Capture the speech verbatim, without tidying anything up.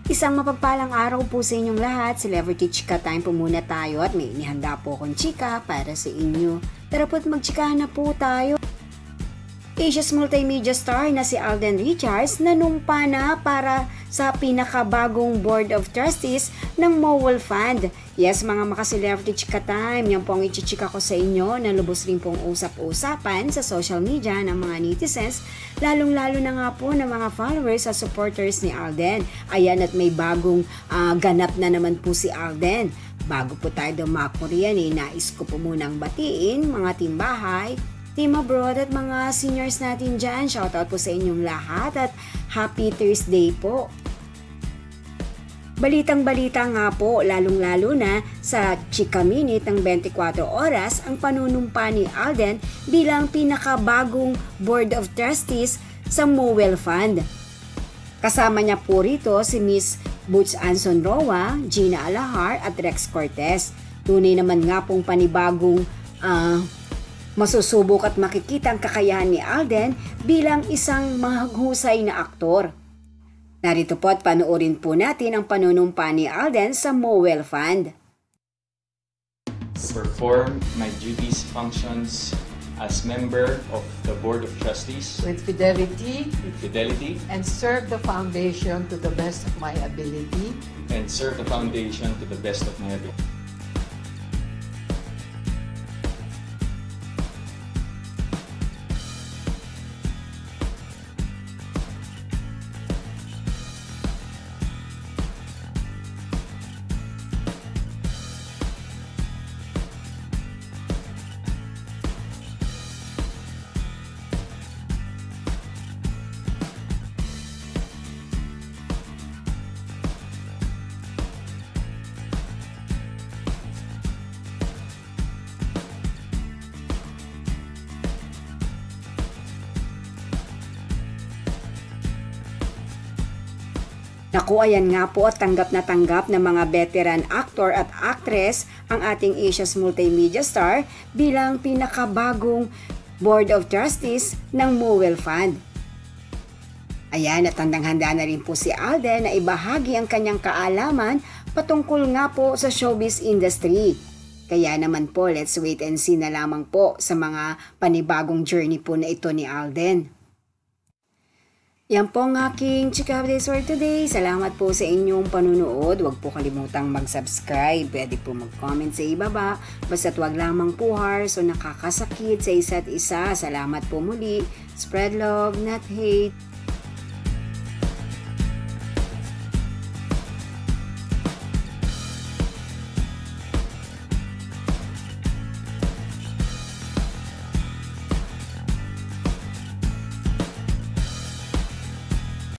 Isang mapagpalang araw po sa inyong lahat. Celebrity Chika Time po muna tayo at may inihanda po akong chika para sa inyo. Tara po't magchikahan na po tayo. Asia's multimedia star na si Alden Richards nanumpa na para sa pinakabagong Board of Trustees ng Mowal Fund. Yes, mga maka-celebrity chika time, yan po ang ichichika ko sa inyo na lubos rin pong usap-usapan sa social media ng mga netizens, lalong-lalo na nga po ng mga followers at supporters ni Alden. Ayan, at may bagong uh, ganap na naman po si Alden. Bago po tayo dumako riyan, eh, nais ko po munang batiin mga timbahay, team abroad at mga seniors natin dyan. Shoutout po sa inyong lahat at happy Thursday po. Balitang-balita nga po, lalong-lalo na sa Chika Minute ng twenty-four oras, ang panunumpa ni Alden bilang pinakabagong Board of Trustees sa Mowal Fund. Kasama niya po rito si Miss Butch Anson Roa, Gina Alahar at Rex Cortez. Tunay naman nga pong panibagong uh, masusubok at makikita ang kakayahan ni Alden bilang isang maghusay na aktor. Narito po at panoorin po natin ang panunumpa ni Alden sa Mowal Fund. Perform my duties, functions as member of the Board of Trustees with fidelity, with fidelity and serve the foundation to the best of my ability. and serve the foundation to the best of my ability. Naku, ayan nga po at tanggap na tanggap ng mga veteran actor at actress ang ating Asia's multimedia star bilang pinakabagong Board of Trustees ng Mowal Fund. Ayan, at handang-handa na rin po si Alden na ibahagi ang kanyang kaalaman patungkol nga po sa showbiz industry. Kaya naman po, let's wait and see na lamang po sa mga panibagong journey po na ito ni Alden. Yan po ang aking Chika Updates for today. Salamat po sa inyong panunood. Huwag po kalimutang mag-subscribe. Pwede po mag-comment sa ibaba. Basta't wag lamang puhar so nakakasakit sa isa't isa. Salamat po muli. Spread love, not hate.